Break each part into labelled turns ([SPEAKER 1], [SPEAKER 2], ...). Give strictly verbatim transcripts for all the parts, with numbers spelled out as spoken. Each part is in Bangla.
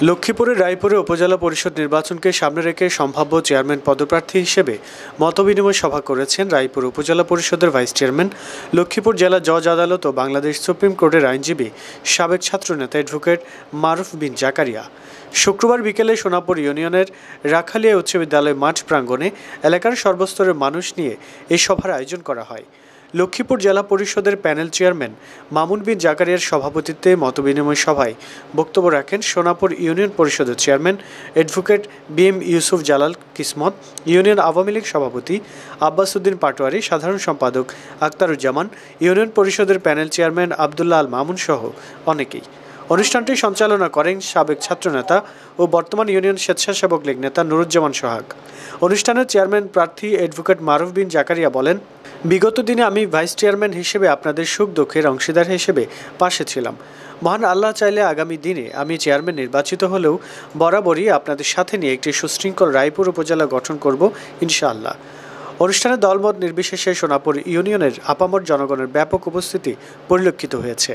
[SPEAKER 1] লক্ষ্মীপুরের রায়পুরে উপজেলা পরিষদ নির্বাচনকে সামনে রেখে সম্ভাব্য চেয়ারম্যান পদপ্রার্থী হিসেবে মতবিনিময় সভা করেছেন রায়পুর উপজেলা পরিষদের ভাইস চেয়ারম্যান, লক্ষ্মীপুর জেলা জজ আদালত ও বাংলাদেশ সুপ্রিম কোর্টের আইনজীবী, সাবেক ছাত্রনেতা অ্যাডভোকেট মারুফ বিন জাকারিয়া। শুক্রবার বিকেলে সোনাপুর ইউনিয়নের রাখালিয়া উচ্চ বিদ্যালয় মাঠ প্রাঙ্গণে এলাকার সর্বস্তরের মানুষ নিয়ে এই সভার আয়োজন করা হয়। লক্ষ্মীপুর জেলা পরিষদের প্যানেল চেয়ারম্যান মামুন বিন জাকারিয়ার সভাপতিত্বে মতবিনিময় সভায় বক্তব্য রাখেন সোনাপুর ইউনিয়ন পরিষদের chairman advocate B M Yusuf Jalal Kismat, union Awami League সভাপতি আব্বাস উদ্দিন পাটোয়ারি, সাধারণ সম্পাদক আক্তারুজ্জামান, ইউনিয়ন পরিষদের প্যানেল চেয়ারম্যান আবদুল্লাহ আল মামুন সহ অনেকেই। অনুষ্ঠানটি সঞ্চালনা করেন সাবেক ছাত্রনেতা ও বর্তমান ইউনিয়ন স্বেচ্ছাসেবক লীগ নেতা নুরুজ্জামান সোহাগ। অনুষ্ঠানের চেয়ারম্যান প্রার্থী অ্যাডভোকেট মারুফ বিন জাকারিয়া বলেন, বিগত দিনে আমি ভাইস চেয়ারম্যান হিসেবে আপনাদের সুখ দুঃখের অংশীদার হিসেবে পাশে ছিলাম। মহান আল্লাহ চাইলে আগামী দিনে আমি চেয়ারম্যান নির্বাচিত হলেও বরাবরই আপনাদের সাথে নিয়ে একটি সুশৃঙ্খল রায়পুর উপজেলা গঠন করব ইনশাআল্লাহ। অনুষ্ঠানে দলমত নির্বিশেষে সোনাপুর ইউনিয়নের আপামর জনগণের ব্যাপক উপস্থিতি পরিলক্ষিত হয়েছে।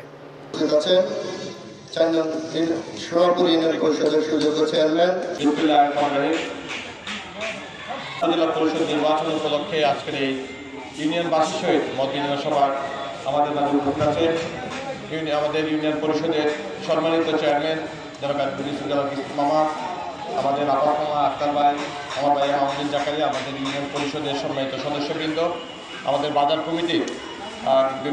[SPEAKER 2] নির্বাচন উপলক্ষে আজকের এই ইউনিয়নবাসীর সহিত মত বিনিময় সভার আমাদের মাঝে উপস্থিত আছেন আমাদের ইউনিয়ন পরিষদের সম্মানিত চেয়ারম্যান জনাব মামা, আমাদের আপার মামা আক্তার ভাই, আমার ভাই মামুন জাকারিয়া, আমাদের ইউনিয়ন পরিষদের সম্মানিত সদস্যবৃন্দ, আমাদের বাজার কমিটির